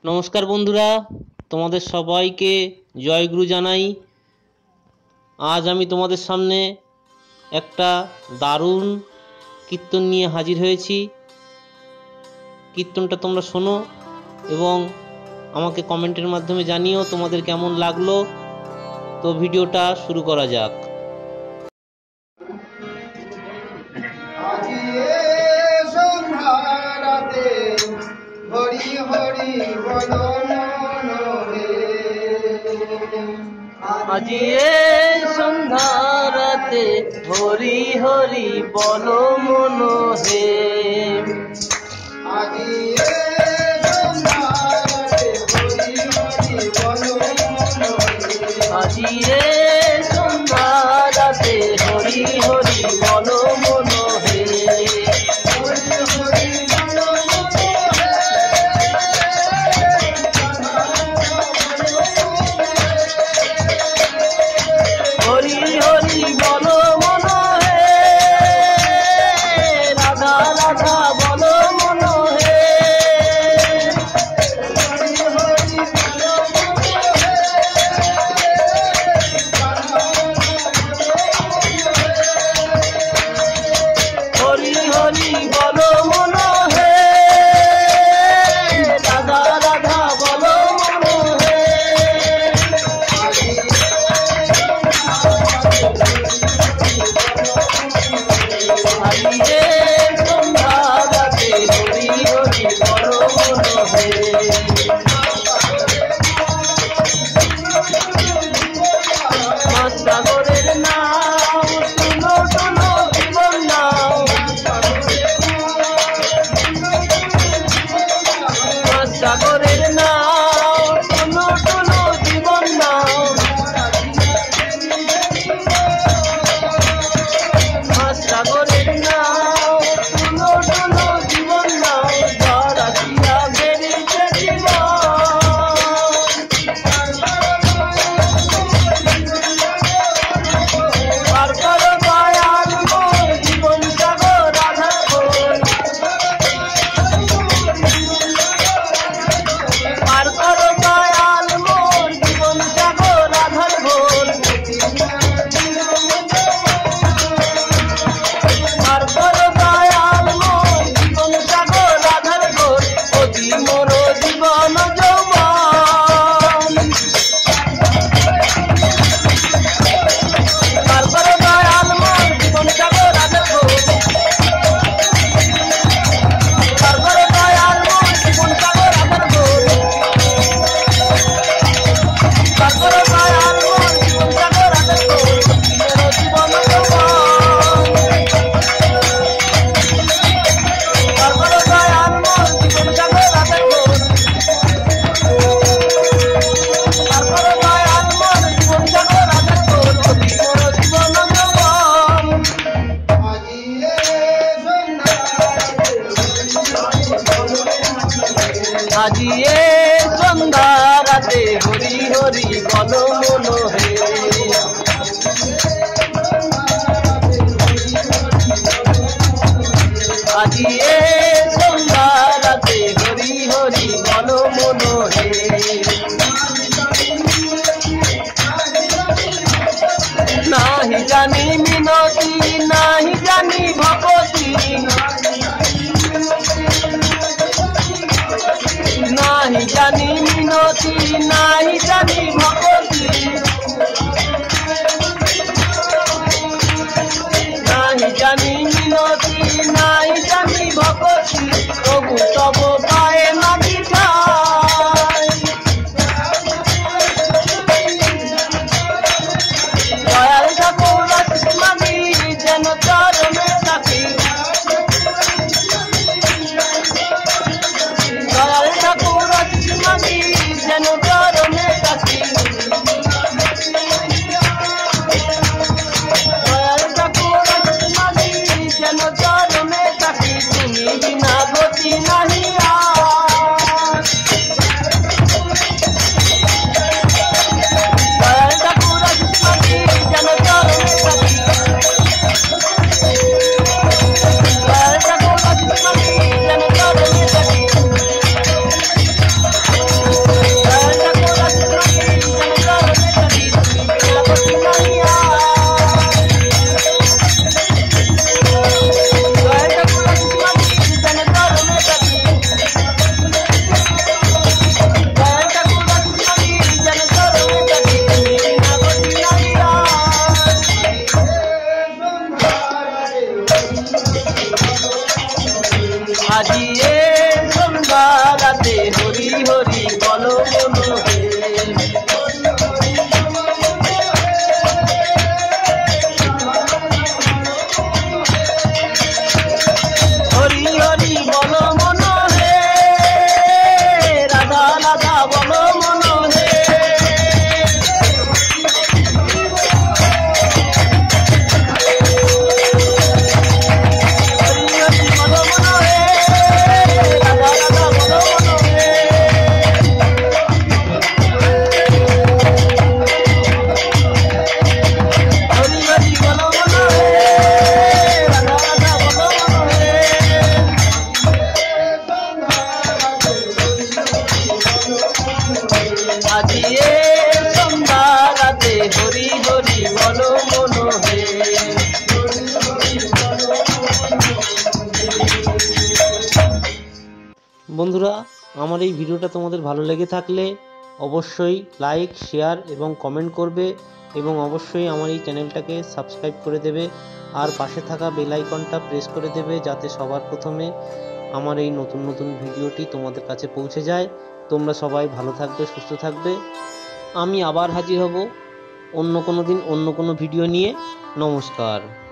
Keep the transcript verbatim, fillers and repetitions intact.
नमस्कार बंधुरा तुम्हादेर सबाइके जयगुरु जानाई। आज आमी तुम्हादेर सामने एकटा दारुण कीर्तन निये हाजिर हयेछि। कीर्तनटा तोमरा शोनो एबं आमाके कमेंटेर माध्यमे जानियो तुम्हादेर केमन लागलो। तो भिडियोटा शुरू करा जाक। हरि हरि बोलो मन आज ये सन्ध्या राते हरि हरि बोलो मन हे। आज ये सन्ध्या राते हरि हरि बोलो मन हे। आज ये सन्ध्या राते हरि हरि बोलो मन हे। आज ये सन्ध्या राते हरि हरि बोलो मन हे। आज ये सन्ध्या राते हरि हरि बोलो मन हे। नाही जानी मिनती नाही जानी भगवती नाही जानी मिनती नाही जानी भगवती नाही जानी मिनती नाही जानी भगवती प्रभु तब पाए मागी ठाई। दयाल ठाकुर मागी जेन चरणे थाकी। दयाल ठाकुर मागी जेन चरणे थाकी। दयाल ठाकुर मागी जेन चरणे थाकी। তুমি বিনা গতি নাহি। হরি হরি বলো মন হে। হরি হরি বলো মন হে, রাধা রাধা বলো মন হে। হরি হরি বলো মন হে, রাধা রাধা বলো মন হে। হরি হরি বলো মন হে, রাধা রাধা বলো মন হে। আজিয়ে সন্ধ্যা রাতে হরি হরি বলো মন হে। বন্ধুরা, আমার এই ভিডিওটা তোমাদের ভালো লেগে থাকলে অবশ্যই লাইক, শেয়ার এবং কমেন্ট করবে এবং অবশ্যই আমার এই চ্যানেলটাকে সাবস্ক্রাইব করে দেবে আর পাশে থাকা বেল আইকনটা প্রেস করে দেবে যাতে সবার প্রথমে আমার এই নতুন নতুন ভিডিওটি তোমাদের কাছে পৌঁছে যায়। তোমরা সবাই ভালো থাকবে, সুস্থ থাকবে। আমি আবার হাজির হব অন্য কোনো দিন অন্য কোনো ভিডিও নিয়ে। নমস্কার।